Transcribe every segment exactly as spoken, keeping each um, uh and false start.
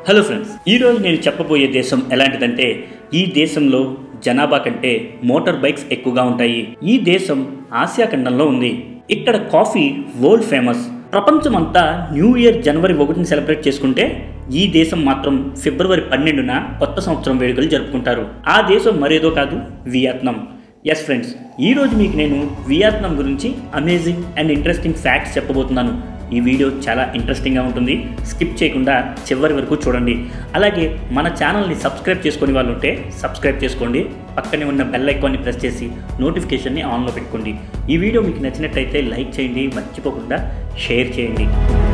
Hello friends, ఈరోజు నేను చెప్పబోయే దేశం ఎలాంటిదంటే ఈ దేశంలో జనాభా కంటే మోటార్ బైక్స్ ఎక్కువగా ఉంటాయి. ఈ దేశం ఆసియా ఖండంలో ఉంది. ఇక్కడ కాఫీ వరల్డ్ ఫేమస్. ప్రపంచమంతా న్యూ ఇయర్ జనవరి ఒకటిని సెలబ్రేట్ చేసుకుంటే ఈ దేశం మాత్రం ఫిబ్రవరి పన్నెండున కొత్త సంవత్సరం వేడుకలు జరుపుకుంటారు. ఆ దేశం మరేదో కాదు, వియత్నాం. ఎస్ ఫ్రెండ్స్, ఈరోజు మీకు నేను వియత్నాం గురించి అమేజింగ్ అండ్ ఇంట్రెస్టింగ్ ఫ్యాక్ట్స్ చెప్పబోతున్నాను. ఈ వీడియో చాలా ఇంట్రెస్టింగ్గా ఉంటుంది. స్కిప్ చేయకుండా చివరి వరకు చూడండి. అలాగే మన ఛానల్ని సబ్స్క్రైబ్ చేసుకునే వాళ్ళు ఉంటే సబ్స్క్రైబ్ చేసుకోండి. పక్కనే ఉన్న బెల్ ఐకాన్ని ప్రెస్ చేసి నోటిఫికేషన్ని ఆన్లో పెట్టుకోండి. ఈ వీడియో మీకు నచ్చినట్టయితే లైక్ చేయండి, మర్చిపోకుండా షేర్ చేయండి.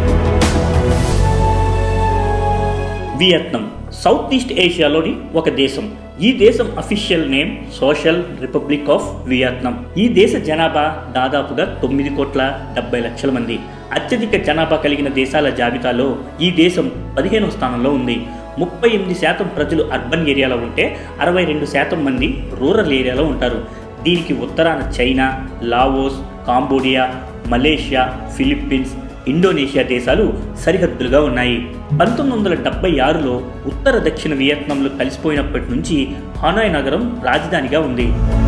వియత్నాం సౌత్ ఈస్ట్ ఏషియాలోని ఒక దేశం. ఈ దేశం official name social republic of Vietnam. ఈ దేశ జనాభా దాదాపుగా తొమ్మిది కోట్ల డెబ్బై లక్షల మంది. అత్యధిక జనాభా కలిగిన దేశాల జాబితాలో ఈ దేశం పదిహేనవ స్థానంలో ఉంది. ముప్పై ఎనిమిది శాతం ప్రజలు అర్బన్ ఏరియాలో ఉంటే అరవై రెండు శాతం మంది రూరల్ ఏరియాలో ఉంటారు. దీనికి ఉత్తరాన China, Laos, Cambodia, Malaysia, Philippines, Indonesia దేశాలు సరిహద్దులుగా ఉన్నాయి. పంతొమ్మిది వందల డెబ్బై ఆరులో ఉత్తర దక్షిణ వియత్నాంలో కలిసిపోయినప్పటి నుంచి హనాయ్ నగరం రాజధానిగా ఉంది.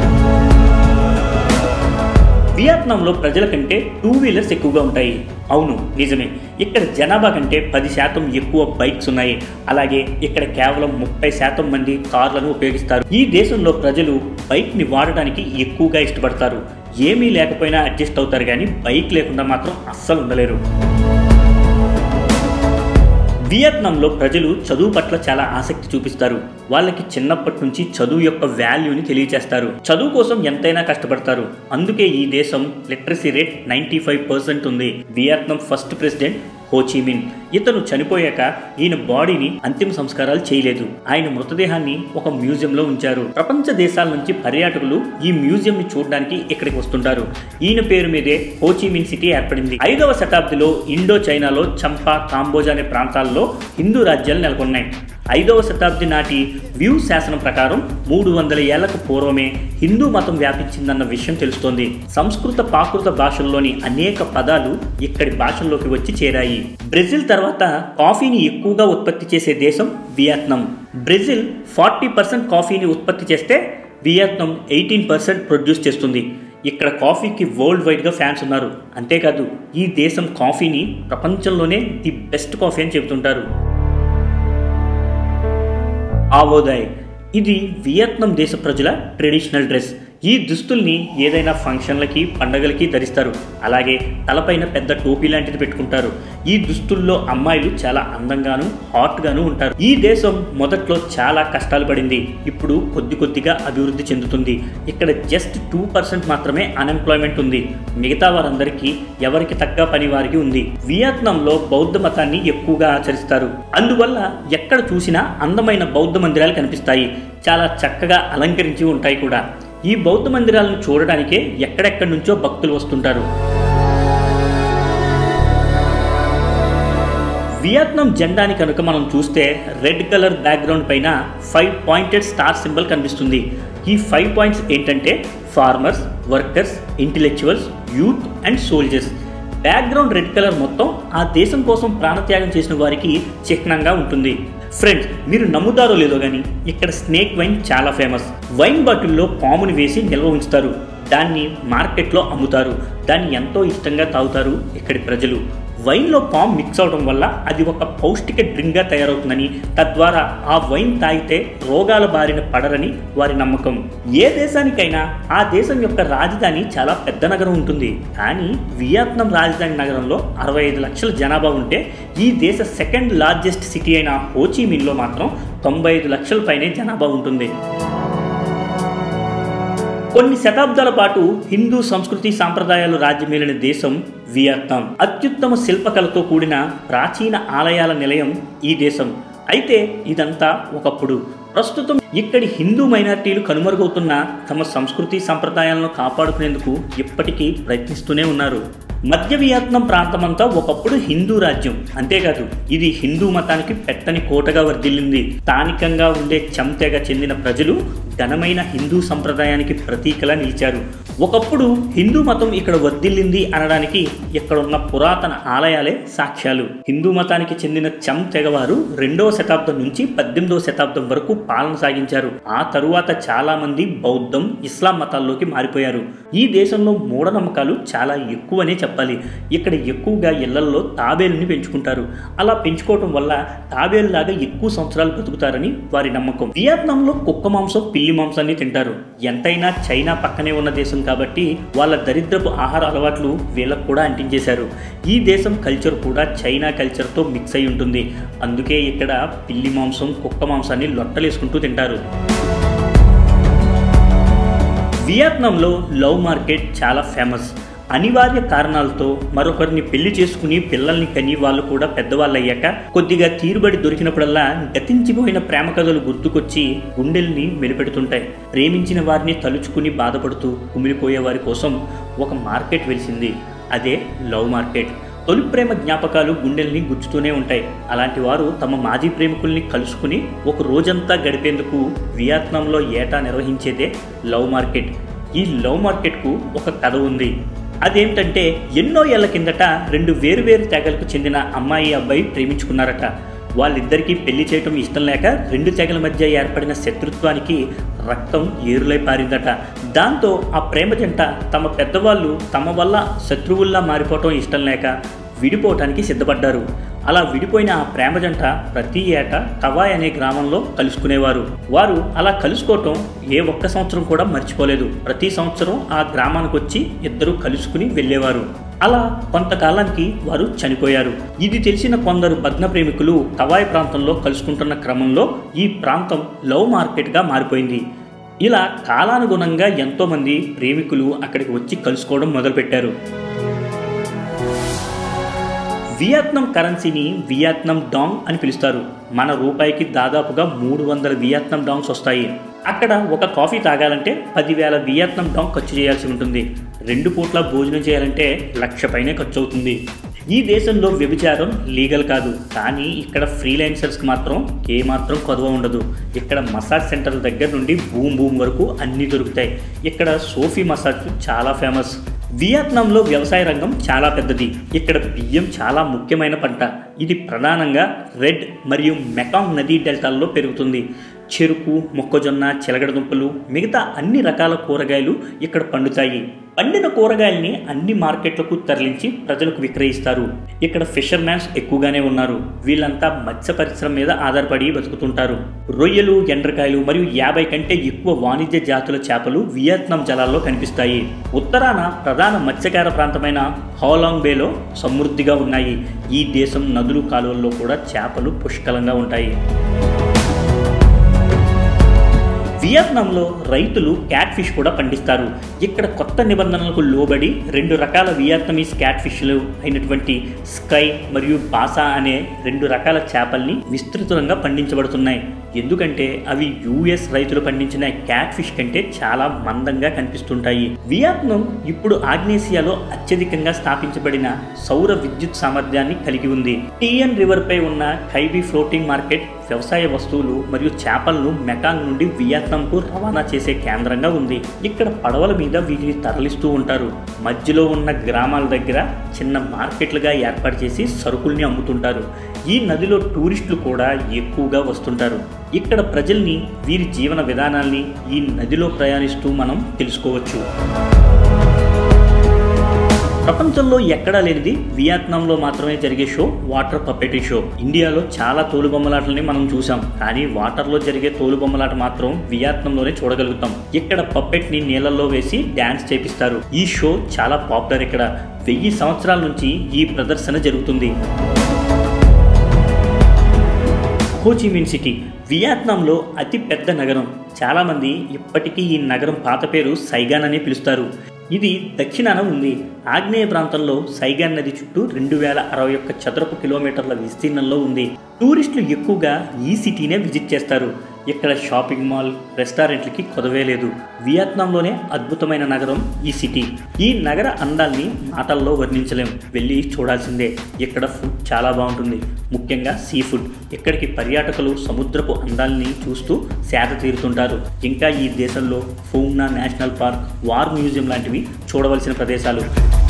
వియత్నాంలో ప్రజల కంటే టూ వీలర్స్ ఎక్కువగా ఉంటాయి. అవును, నిజమే. ఇక్కడ జనాభా కంటే పది శాతం ఎక్కువ బైక్స్ ఉన్నాయి. అలాగే ఇక్కడ కేవలం ముప్పై శాతం మంది కార్లను ఉపయోగిస్తారు. ఈ దేశంలో ప్రజలు బైక్ని వాడడానికి ఎక్కువగా ఇష్టపడతారు. ఏమీ లేకపోయినా అడ్జస్ట్ అవుతారు, కానీ బైక్ లేకుండా మాత్రం అస్సలు ఉండలేరు. వియత్నాంలో ప్రజలు చదువు పట్ల చాలా ఆసక్తి చూపిస్తారు. వాళ్ళకి చిన్నప్పటి నుంచి చదువు యొక్క వాల్యూని తెలియజేస్తారు. చదువు కోసం ఎంతైనా కష్టపడతారు. అందుకే ఈ దేశం literacy rate ninety five percent ఉంది. Vietnam first president Ho Chi మిన్. ఇతను చనిపోయాక ఈయన బాడీని అంతిమ సంస్కారాలు చేయలేదు. ఆయన మృతదేహాన్ని ఒక మ్యూజియంలో ఉంచారు. ప్రపంచ దేశాల నుంచి పర్యాటకులు ఈ మ్యూజియం ని చూడడానికి ఇక్కడికి వస్తుంటారు. ఈయన పేరు మీదే హో చి మిన్ సిటీ ఏర్పడింది. ఐదవ శతాబ్దిలో ఇండో చైనాలో చంపా, కాంబోజా అనే ప్రాంతాల్లో హిందూ రాజ్యాలు నెలకొన్నాయి. ఐదవ శతాబ్ది నాటి వ్యూ శాసనం ప్రకారం మూడు వందల ఏళ్లకు పూర్వమే హిందూ మతం వ్యాపించిందన్న విషయం తెలుస్తోంది. సంస్కృత, ప్రాకృత భాషల్లోని అనేక పదాలు ఇక్కడి భాషల్లోకి వచ్చి చేరాయి. బ్రెజిల్ తర్వాత కాఫీని ఎక్కువగా ఉత్పత్తి చేసే దేశం వియత్నాం. బ్రెజిల్ ఫార్టీ పర్సెంట్ కాఫీని ఉత్పత్తి చేస్తే వియత్నాం ఎయిటీన్ పర్సెంట్ ప్రొడ్యూస్ చేస్తుంది. ఇక్కడ కాఫీకి వరల్డ్ వైడ్గా ఫ్యాన్స్ ఉన్నారు. అంతేకాదు ఈ దేశం కాఫీని ప్రపంచంలోనే ది బెస్ట్ కాఫీ అని చెబుతుంటారు. ఆవోదాయ్ ఇది వియత్నాం దేశ ప్రజల ట్రెడిషనల్ డ్రెస్. ఈ దుస్తుల్ని ఏదైనా ఫంక్షన్లకి, పండగలకి ధరిస్తారు. అలాగే తలపైన పెద్ద టోపీ లాంటిది పెట్టుకుంటారు. ఈ దుస్తుల్లో అమ్మాయిలు చాలా అందంగాను, హాట్గాను ఉంటారు. ఈ దేశం మొదట్లో చాలా కష్టాలు పడింది. ఇప్పుడు కొద్ది కొద్దిగా అభివృద్ధి చెందుతుంది. ఇక్కడ జస్ట్ టూ పర్సెంట్ మాత్రమే అన్ఎంప్లాయ్మెంట్ ఉంది. మిగతా వారందరికీ ఎవరికి తగ్గ పని వారికి ఉంది. వియత్నాంలో బౌద్ధ మతాన్ని ఎక్కువగా ఆచరిస్తారు. అందువల్ల ఎక్కడ చూసినా అందమైన బౌద్ధ మందిరాలు కనిపిస్తాయి. చాలా చక్కగా అలంకరించి ఉంటాయి కూడా. ఈ బౌద్ధ మందిరాలను చూడడానికే ఎక్కడెక్కడి నుంచో భక్తులు వస్తుంటారు. వియత్నాం జెండాని కనుక మనం చూస్తే రెడ్ కలర్ బ్యాక్గ్రౌండ్ పైన ఫైవ్ పాయింటెడ్ స్టార్ సింబల్ కనిపిస్తుంది. ఈ ఫైవ్ పాయింట్స్ ఏంటంటే farmers, workers, intellectuals, youth and soldiers. Background red colour మొత్తం ఆ దేశం కోసం ప్రాణత్యాగం చేసిన వారికి చిహ్నంగా ఉంటుంది. ఫ్రెండ్స్, మీరు నమ్ముతారో లేదో కానీ ఇక్కడ స్నేక్ వైన్ చాలా ఫేమస్. వైన్ బాటిల్లో పాముని వేసి నిల్వ ఉంచుతారు. దాన్ని మార్కెట్లో అమ్ముతారు. దాన్ని ఎంతో ఇష్టంగా తాగుతారు ఇక్కడి ప్రజలు. వైన్లో పామ్ మిక్స్ అవడం వల్ల అది ఒక పౌష్టిక డ్రింక్గా తయారవుతుందని, తద్వారా ఆ వైన్ తాగితే రోగాల బారిన పడరని వారి నమ్మకం. ఏ దేశానికైనా ఆ దేశం యొక్క రాజధాని చాలా పెద్ద నగరం ఉంటుంది. కానీ వియత్నాం రాజధాని నగరంలో అరవై ఐదు లక్షల జనాభా ఉంటే ఈ దేశ సెకండ్ లార్జెస్ట్ సిటీ అయిన హో చి మిన్లో మాత్రం తొంభై ఐదు లక్షల పైనే జనాభా ఉంటుంది. కొన్ని శతాబ్దాల పాటు హిందూ సంస్కృతి సాంప్రదాయాలు రాజ్యమేలిన దేశం వియత్నాం. అత్యుత్తమ శిల్పకళతో కూడిన ప్రాచీన ఆలయాల నిలయం ఈ దేశం. అయితే ఇదంతా ఒకప్పుడు. ప్రస్తుతం ఇక్కడి హిందూ మైనారిటీలు కనుమరుగవుతున్న తమ సంస్కృతి సంప్రదాయాలను కాపాడుకునేందుకు ఇప్పటికీ ప్రయత్నిస్తూనే ఉన్నారు. మధ్య వియత్నాం ప్రాంతమంతా ఒకప్పుడు హిందూ రాజ్యం. అంతేకాదు ఇది హిందూ మతానికి పెట్టని కోటగా వర్ధిల్లింది. స్థానికంగా ఉండే చంతెగ చెందిన ప్రజలు ఘనమైన హిందూ సంప్రదాయానికి ప్రతీకలా నిలిచారు. ఒకప్పుడు హిందూ మతం ఇక్కడ వర్ధిల్లింది అనడానికి ఇక్కడ ఉన్న పురాతన ఆలయాలే సాక్ష్యాలు. హిందూ మతానికి చెందిన చమ్ తెగవారు రెండవ శతాబ్దం నుంచి పద్దెనిమిదవ శతాబ్దం వరకు పాలన సాగించారు. ఆ తరువాత చాలా మంది బౌద్ధం, ఇస్లాం మతాల్లోకి మారిపోయారు. ఈ దేశంలో మూఢనమ్మకాలు చాలా ఎక్కువనే చెప్పాలి. ఇక్కడ ఎక్కువగా ఇళ్లల్లో తాబేలుని పెంచుకుంటారు. అలా పెంచుకోవటం వల్ల తాబేలులాగా ఎక్కువ సంవత్సరాలు బతుకుతారని వారి నమ్మకం. వియత్నాంలో కుక్క మాంసం, పిల్లి మాంసాన్ని తింటారు. ఎంతైనా చైనా పక్కనే ఉన్న దేశం కాబట్టి వాళ్ళ దరిద్రపు ఆహార అలవాట్లు వీళ్ళకు కూడా అంటించేశారు. ఈ దేశం కల్చర్ కూడా చైనా కల్చర్తో మిక్స్ అయి ఉంటుంది. అందుకే ఇక్కడ పిల్లి మాంసం, కుక్క మాంసాన్ని లొట్టలేసుకుంటూ తింటారు. వియత్నాంలో లవ్ మార్కెట్ చాలా ఫేమస్. అనివార్య కారణాలతో మరొకరిని పెళ్లి చేసుకుని పిల్లల్ని కని వాళ్ళు కూడా పెద్దవాళ్ళు అయ్యాక కొద్దిగా తీరుబడి దొరికినప్పుడల్లా గతించిపోయిన ప్రేమ కథలు గుర్తుకొచ్చి గుండెల్ని మెలిపెడుతుంటాయి. ప్రేమించిన వారిని తలుచుకుని బాధపడుతూ కుమిలిపోయే వారి కోసం ఒక మార్కెట్ వెలిసింది. అదే లవ్ మార్కెట్. తొలి ప్రేమ జ్ఞాపకాలు గుండెల్ని గుచ్చుతూనే ఉంటాయి. అలాంటి వారు తమ మాజీ ప్రేమికుల్ని కలుసుకుని ఒక రోజంతా గడిపేందుకు వియత్నాంలో ఏటా నిర్వహించేదే లవ్ మార్కెట్. ఈ లవ్ మార్కెట్కు ఒక కథ ఉంది. అదేమిటంటే ఎన్నో ఏళ్ల కిందట రెండు వేరు వేరు తెగలకు చెందిన అమ్మాయి, అబ్బాయి ప్రేమించుకున్నారట. వాళ్ళిద్దరికీ పెళ్లి చేయటం ఇష్టం లేక రెండు తెగల మధ్య ఏర్పడిన శత్రుత్వానికి రక్తం ఏరులై పారిందట. దాంతో ఆ ప్రేమ జంట తమ పెద్దవాళ్ళు తమ వల్ల శత్రువుల్లా మారిపోవటం ఇష్టం లేక విడిపోవటానికి సిద్ధపడ్డారు. అలా విడిపోయిన ఆ ప్రేమ జంట ప్రతి ఏటా తవాయ్ అనే గ్రామంలో కలుసుకునేవారు. వారు అలా కలుసుకోవటం ఏ ఒక్క సంవత్సరం కూడా మర్చిపోలేదు. ప్రతి సంవత్సరం ఆ గ్రామానికి వచ్చి ఇద్దరు కలుసుకుని వెళ్ళేవారు. అలా కొంతకాలానికి వారు చనిపోయారు. ఇది తెలిసిన కొందరు భగ్న ప్రేమికులు తవాయ్ ప్రాంతంలో కలుసుకుంటున్న క్రమంలో ఈ ప్రాంతం లవ్ మార్కెట్గా మారిపోయింది. ఇలా కాలానుగుణంగా ఎంతోమంది ప్రేమికులు అక్కడికి వచ్చి కలుసుకోవడం మొదలుపెట్టారు. వియత్నాం కరెన్సీని వియత్నాం డాంగ్ అని పిలుస్తారు. మన రూపాయికి దాదాపుగా మూడు వందల వియత్నాం డాంగ్స్ వస్తాయి. అక్కడ ఒక కాఫీ తాగాలంటే పదివేల వియత్నాం డాంగ్ ఖర్చు చేయాల్సి ఉంటుంది. రెండు పూట్ల భోజనం చేయాలంటే లక్ష పైనే ఖర్చు అవుతుంది. ఈ దేశంలో వ్యభిచారం లీగల్ కాదు, కానీ ఇక్కడ ఫ్రీలాన్సర్స్కి మాత్రం ఏమాత్రం కొదవ ఉండదు. ఇక్కడ మసాజ్ సెంటర్ల దగ్గర నుండి బూమ్ బూమ్ వరకు అన్నీ దొరుకుతాయి. ఇక్కడ సోఫీ మసాజ్ చాలా ఫేమస్. వియత్నాంలో వ్యవసాయ రంగం చాలా పెద్దది. ఇక్కడ బియ్యం చాలా ముఖ్యమైన పంట. ఇది ప్రధానంగా రెడ్ మరియు మెకాంగ్ నదీ డెల్టాల్లో పెరుగుతుంది. చెరుకు, మొక్కజొన్న, చిలగడ దుంపలు, మిగతా అన్ని రకాల కూరగాయలు ఇక్కడ పండుతాయి. పండిన కూరగాయల్ని అన్ని మార్కెట్లకు తరలించి ప్రజలకు విక్రయిస్తారు. ఇక్కడ ఫిషర్మ్యాన్స్ ఎక్కువగానే ఉన్నారు. వీళ్ళంతా మత్స్య పరిశ్రమ మీద ఆధారపడి బతుకుతుంటారు. రొయ్యలు, ఎండ్రకాయలు మరియు యాభై కంటే ఎక్కువ వాణిజ్య జాతుల చేపలు వియత్నాం జలాల్లో కనిపిస్తాయి. ఉత్తరాన ప్రధాన మత్స్యకార ప్రాంతమైన హాలాంగ్ బేలో సమృద్ధిగా ఉన్నాయి. ఈ దేశం నదులు, కాలువల్లో కూడా చేపలు పుష్కలంగా ఉంటాయి. వియత్నాంలో రైతులు క్యాట్ ఫిష్ కూడా పండిస్తారు. ఇక్కడ కొత్త నిబంధనలకు లోబడి రెండు రకాల వియత్నమీస్ క్యాట్ ఫిష్లు అయినటువంటి స్కై మరియు బాసా అనే రెండు రకాల చేపల్ని విస్తృతంగా పండించబడుతున్నాయి. ఎందుకంటే అవి యుఎస్ రైతులు పండించిన క్యాట్ ఫిష్ కంటే చాలా మందంగా కనిపిస్తుంటాయి. వియత్నాం ఇప్పుడు ఆగ్నేసియాలో అత్యధికంగా స్థాపించబడిన సౌర విద్యుత్ సామర్థ్యాన్ని కలిగి ఉంది. టియన్ రివర్ పై ఉన్న ఖైబీ ఫ్లోటింగ్ మార్కెట్ వ్యవసాయ వస్తువులు మరియు చేపలను మెకాంగ్ నుండి వియత్నాంకు రవాణా చేసే కేంద్రంగా ఉంది. ఇక్కడ పడవల మీద వీటిని తరలిస్తూ ఉంటారు. మధ్యలో ఉన్న గ్రామాల దగ్గర చిన్న మార్కెట్లుగా ఏర్పాటు చేసి సరుకుల్ని అమ్ముతుంటారు. ఈ నదిలో టూరిస్టులు కూడా ఎక్కువగా వస్తుంటారు. ఇక్కడ ప్రజల్ని, వీరి జీవన విధానాల్ని ఈ నదిలో ప్రయాణిస్తూ మనం తెలుసుకోవచ్చు. ప్రపంచంలో ఎక్కడా లేనిది వియత్నాంలో మాత్రమే జరిగే షో వాటర్ పప్పెట్రీ షో. ఇండియాలో చాలా తోలుబొమ్మలాటలని మనం చూసాం, కానీ వాటర్లో జరిగే తోలుబొమ్మలాట మాత్రం వియత్నాంలోనే చూడగలుగుతాం. ఇక్కడ పప్పెట్ని నీళ్ళల్లో వేసి డ్యాన్స్ చేపిస్తారు. ఈ షో చాలా పాపులర్. ఇక్కడ వెయ్యి సంవత్సరాల నుంచి ఈ ప్రదర్శన జరుగుతుంది. హోచిమిన్ సిటీ వియత్నాంలో అతి పెద్ద నగరం. చాలామంది ఇప్పటికీ ఈ నగరం పాత పేరు సైగాన్ అని పిలుస్తారు. ఇది దక్షిణాన ఉంది. ఆగ్నేయ ప్రాంతంలో సైగాన్ నది చుట్టూ రెండు వేల అరవై ఒక్క చదరపు కిలోమీటర్ల విస్తీర్ణంలో ఉంది. టూరిస్టులు ఎక్కువగా ఈ సిటీనే విజిట్ చేస్తారు. ఇక్కడ షాపింగ్ మాల్, రెస్టారెంట్లకి కొదవే లేదు. వియత్నాంలోనే అద్భుతమైన నగరం ఈ సిటీ. ఈ నగర అందాల్ని మాటల్లో వర్ణించలేం, వెళ్ళి చూడాల్సిందే. ఇక్కడ ఫుడ్ చాలా బాగుంటుంది, ముఖ్యంగా సీ ఫుడ్. ఇక్కడికి పర్యాటకులు సముద్రపు అందాల్ని చూస్తూ సేద తీరుతుంటారు. ఇంకా ఈ దేశంలో fauna national park, war museum లాంటివి చూడవలసిన ప్రదేశాలు.